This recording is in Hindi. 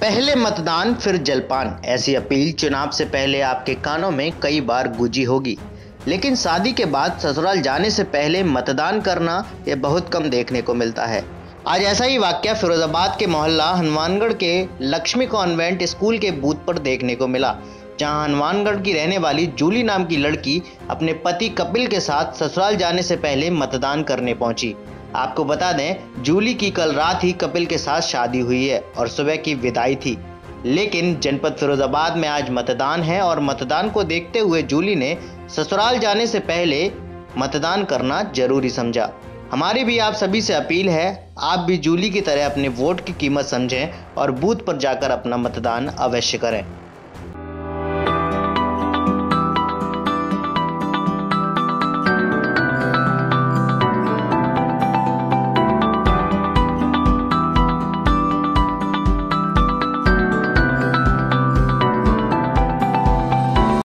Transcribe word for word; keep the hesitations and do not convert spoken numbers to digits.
पहले मतदान फिर जलपान, ऐसी अपील चुनाव से पहले आपके कानों में कई बार गूंजी होगी। लेकिन शादी के बाद ससुराल जाने से पहले मतदान करना यह बहुत कम देखने को मिलता है। आज ऐसा ही वाकया फिरोजाबाद के मोहल्ला हनुमानगढ़ के लक्ष्मी कॉन्वेंट स्कूल के बूथ पर देखने को मिला, जहां हनुमानगढ़ की रहने वाली जूली नाम की लड़की अपने पति कपिल के साथ ससुराल जाने से पहले मतदान करने पहुंची। आपको बता दें, जूली की कल रात ही कपिल के साथ शादी हुई है और सुबह की विदाई थी। लेकिन जनपद फिरोजाबाद में आज मतदान है और मतदान को देखते हुए जूली ने ससुराल जाने से पहले मतदान करना जरूरी समझा। हमारी भी आप सभी से अपील है, आप भी जूली की तरह अपने वोट की कीमत समझें और बूथ पर जाकर अपना मतदान अवश्य करें।